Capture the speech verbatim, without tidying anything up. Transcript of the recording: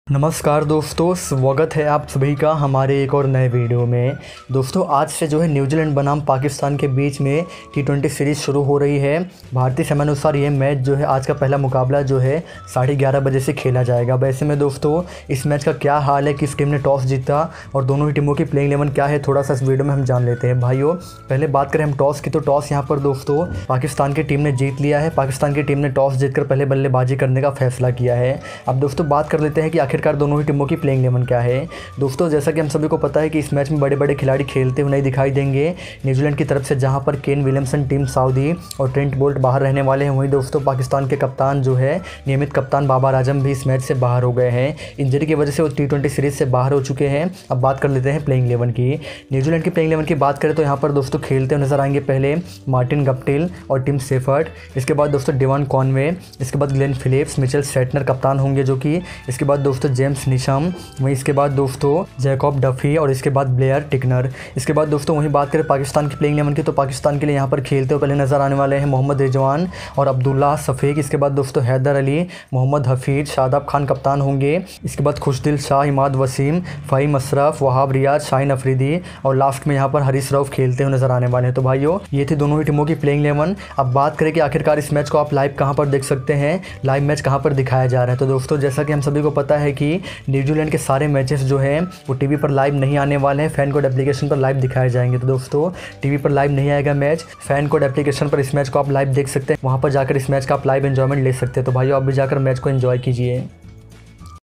नमस्कार दोस्तों, स्वागत है आप सभी का हमारे एक और नए वीडियो में। दोस्तों आज से जो है न्यूजीलैंड बनाम पाकिस्तान के बीच में टी ट्वेंटी सीरीज़ शुरू हो रही है। भारतीय समयानुसार ये मैच जो है आज का पहला मुकाबला जो है साढ़े ग्यारह बजे से खेला जाएगा। वैसे में दोस्तों इस मैच का क्या हाल है, किस टीम ने टॉस जीता और दोनों ही टीमों की प्लेइंग इलेवन क्या है, थोड़ा सा इस वीडियो में हम जान लेते हैं। भाइयों पहले बात करें हम टॉस की, तो टॉस यहाँ पर दोस्तों पाकिस्तान की टीम ने जीत लिया है। पाकिस्तान की टीम ने टॉस जीतकर पहले बल्लेबाजी करने का फैसला किया है। अब दोस्तों बात कर लेते हैं कि आखिर दोनों ही टीमों की प्लेइंग इलेवन क्या है। दोस्तों जैसा कि हम सभी को पता है कि इस मैच में बड़े बड़े खिलाड़ी खेलते हुए नहीं दिखाई देंगे न्यूजीलैंड की तरफ से, जहां पर केन विलियमसन, टिम साउदी और ट्रेंट बोल्ट बाहर रहने वाले हैं। वहीं दोस्तों पाकिस्तान के कप्तान जो है नियमित कप्तान बाबर आजम भी इस मैच से बाहर हो गए हैं। इंजरी की वजह से वो टी ट्वेंटी सीरीज़ से बाहर हो चुके हैं। अब बात कर लेते हैं प्लेइंग इलेवन की। न्यूजीलैंड की प्लेइंग इलेवन की बात करें तो यहाँ पर दोस्तों खेलते हुए नजर आएंगे पहले मार्टिन गप्टिल और टिम सेफर्ट। इसके बाद दोस्तों डेवन कॉनवे, इसके बाद ग्लेन फिलिप्स, मिचेल स्टेटनर कप्तान होंगे जो कि। इसके बाद दोस्तों जेम्स निशम, वहीं इसके बाद दोस्तों जैकब डफी और इसके बाद ब्लेयर टिकनर। इसके बाद दोस्तों वहीं बात करें पाकिस्तान की प्लेइंग इलेवन की, तो पाकिस्तान के लिए यहाँ पर खेलते हुए पहले नजर आने वाले हैं मोहम्मद रिजवान और अब्दुल्ला सफ़ीक। इसके बाद दोस्तों हैदर अली, मोहम्मद हफीज, शादाब खान कप्तान होंगे। इसके बाद खुशदिल शाह, इमाद वसीम, फ़हीम अशरफ, वहाब रियाज, शाहीन अफरीदी और लास्ट में यहाँ पर हरीश रऊफ खेलते हुए नजर आने वाले हैं। तो भाइयों ये थी दोनों ही टीमों की प्लेइंग इलेवन। अब बात करें कि आखिरकार इस मैच को आप लाइव कहाँ पर देख सकते हैं, लाइव मैच कहाँ पर दिखाया जा रहा है। तो दोस्तों जैसा कि हम सभी को पता है कि न्यूजीलैंड के सारे मैचेस जो हैं वो टीवी पर लाइव नहीं आने वाले हैं, फैन कोड एप्लीकेशन पर लाइव दिखाए जाएंगे। तो दोस्तों टीवी पर लाइव नहीं आएगा मैच, फैन कोड एप्लीकेशन पर इस मैच को आप लाइव देख सकते हैं। वहाँ पर जाकर इस मैच का आप लाइव एंजॉयमेंट ले सकते हैं। तो भाइयों आप भी जाकर मैच को एंजॉय कीजिए।